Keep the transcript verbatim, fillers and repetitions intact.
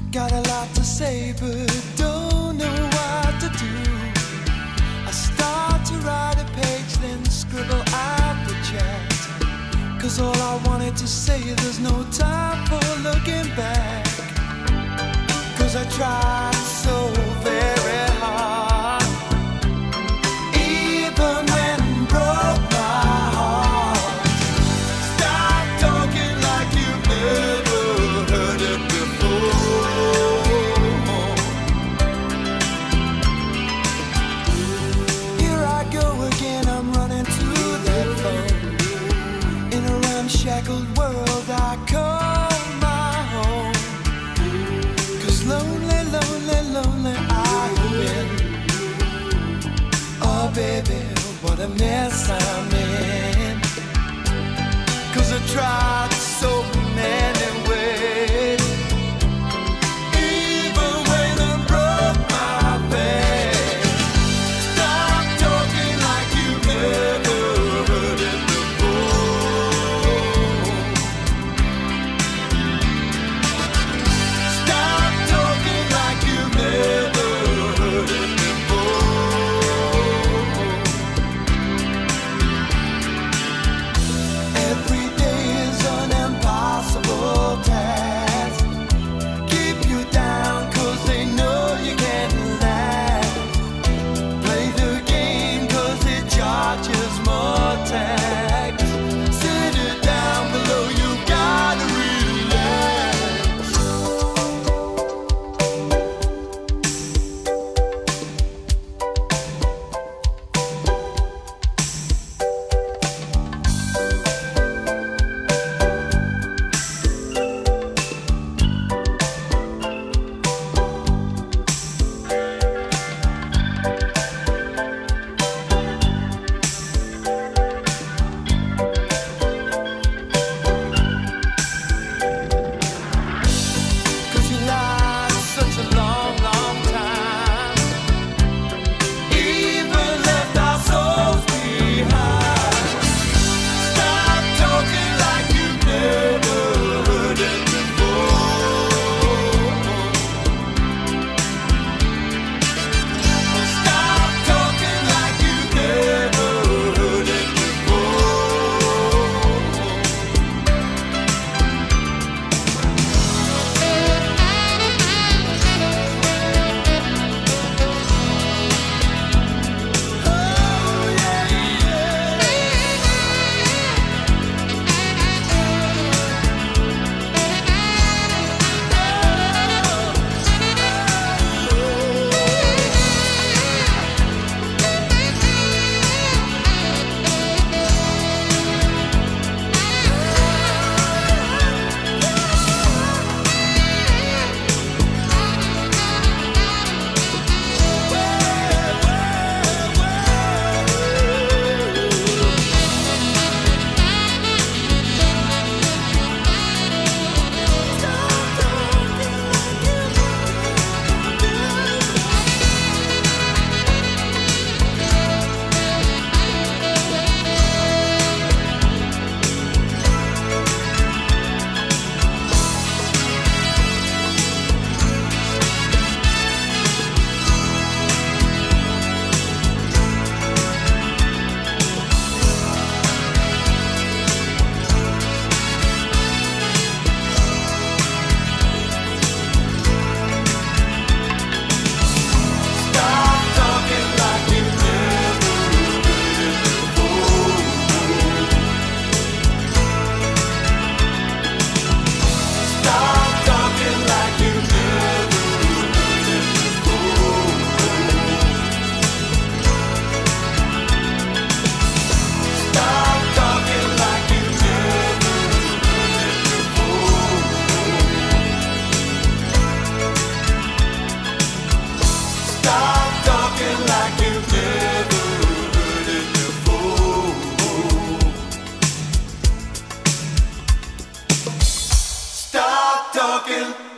Got a lot to say, but don't know what to do. I start to write a page, then scribble out the chat. Cause all I wanted to say, there's no time for looking back. Cause I tried so very hard, even when broke my heart. Stop talking like you've never heard it before. Here I go again, I'm running to that phone. In a ramshackled world I call my home. Cause lonely, lonely, lonely I've been. Oh baby, what a mess I'm in. Cause I tried so many ways, even when I broke my face. Stop talking like you've never heard it before. Stop talking like you've never heard it before. Every day is an impossible task. Keep you down cause they know you can't last. Play the game cause it charges more tax. Sit it down below, you gotta relax. Cause you lied such a long, long time. Even left our souls behind. Stop talking like you've never heard it before. Stop talking like you've never heard it before. Oh yeah, yeah. Stop talking like you've never heard it before. Stop talking like you've never heard it before. Stop talking like you've never heard it before. Stop talking like you've never heard it before. Stop talking.